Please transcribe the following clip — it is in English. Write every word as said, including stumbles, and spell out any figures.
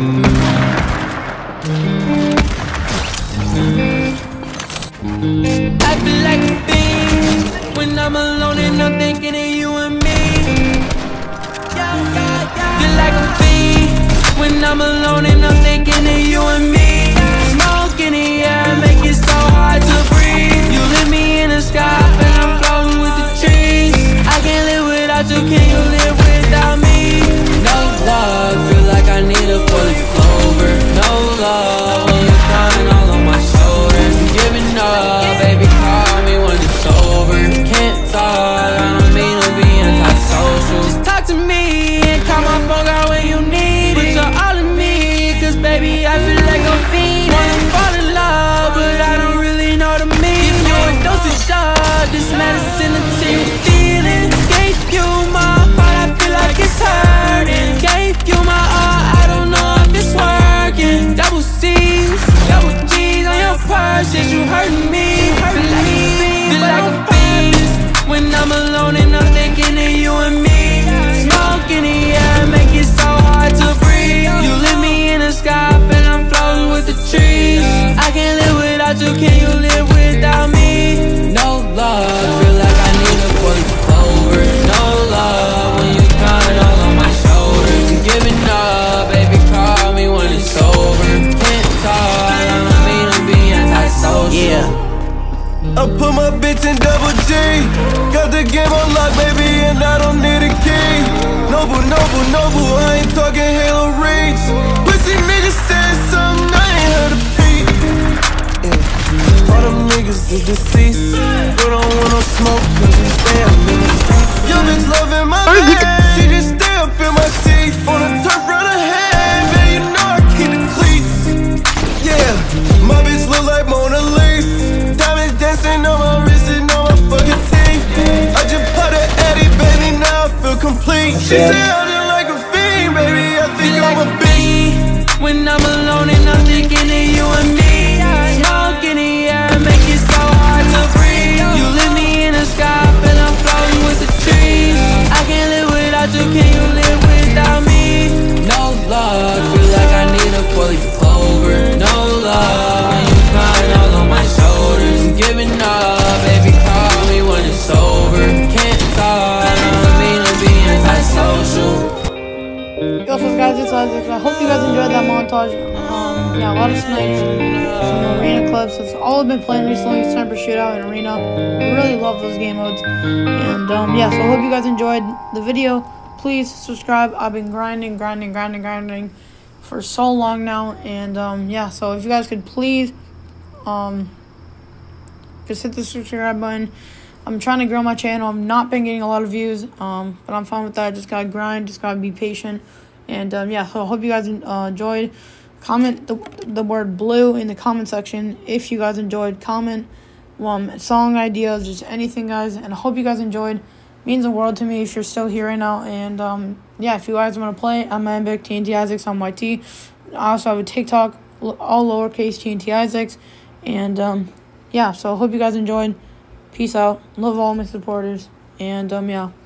I feel like a fiend when I'm alone and I'm thinking of you and me. Feel like a fiend when I'm alone and I'm thinking of you and me. Smoke in the air, make it so hard to breathe. You lift me in the sky and I'm floating with the trees. I can't live without you, can you live without me? No love, feel like I need a four-leaf clover. No love when you're crying all on my shoulders. I'm giving up, baby, call me when it's over. Can't talk, I don't mean to be antisocial. Just talk to me and call my phone, girl, when you need it. Put your all in me, cause baby, I feel like I'm fiending. Wanna fall in love, but I don't really know the meaning. If you a dosage shot, this medicine until you feel it. Gave you my heart, I feel like it's hurting. Gave you my all, I don't know if it's working. Double C's, double G's on your purse, is you hurting me? Feel like a fiend, feel like a fiend when I'm alone and I'm thinking of you and me. Smoke in the air, make it so hard to breathe. You lift me in the sky, and I'm floating with the trees. I can't live without you, can you live without me? No love, feel like I need a four-leaf clover. No love when you're crying all on my shoulders. I'm giving up, baby, call me when it's over. Can't talk, I don't mean to be antisocial. Yeah. I put my bitch in double G. Got the game on lock, baby, and I don't need a key. Noble, noble, noble, I ain't talking Halo Reach. Pussy niggas said something, I ain't heard a peep. Yeah. All them niggas is deceased. But don't want no smoke, cause we stay up in the streets. Yo, bitch loving my man, she just stay up in my seat. On the turf round her head, man, you know I keep the cleats. Yeah, my bitch look like Mona Lisa. Diamonds dancing on my wrist and on my fucking teeth. I just put an Eddie, baby, now I feel complete. She said I just like a fiend, baby, I think I'm a beast. When I'm alone and I'm thinking of you and me. Smoke in the air, make it so hard to breathe. You lift me in the sky, and I'm floating with the trees. I can't live without you, can you live without me? No love, feel like I need a four-leaf clover. No love when you're crying all on my shoulders. I'm giving up, baby, call me when it's over. Can't talk, I don't mean to be antisocial. Yo, so guys, it's Isaac. I hope you guys enjoyed that montage. Um, yeah, a lot of snipes, some arena clips. It's all I've been playing recently, Sniper Shootout and Arena. I really love those game modes. And um, yeah, so I hope you guys enjoyed the video. Please subscribe. I've been grinding, grinding, grinding, grinding for so long now. And um, yeah, so if you guys could please um, just hit the subscribe button. I'm trying to grow my channel. I've not been getting a lot of views, um, but I'm fine with that. Just gotta grind, just gotta be patient. And um, yeah, so I hope you guys uh, enjoyed. Comment the, the word blue in the comment section if you guys enjoyed. Comment um, song ideas, just anything, guys. And I hope you guys enjoyed. It means the world to me if you're still here right now. And um, yeah, if you guys want to play, I'm Ambic, T N T Isaacs on Y T. I also have a TikTok, all lowercase T N T Isaacs. And um, yeah, so I hope you guys enjoyed. Peace out. Love all my supporters. And um, yeah.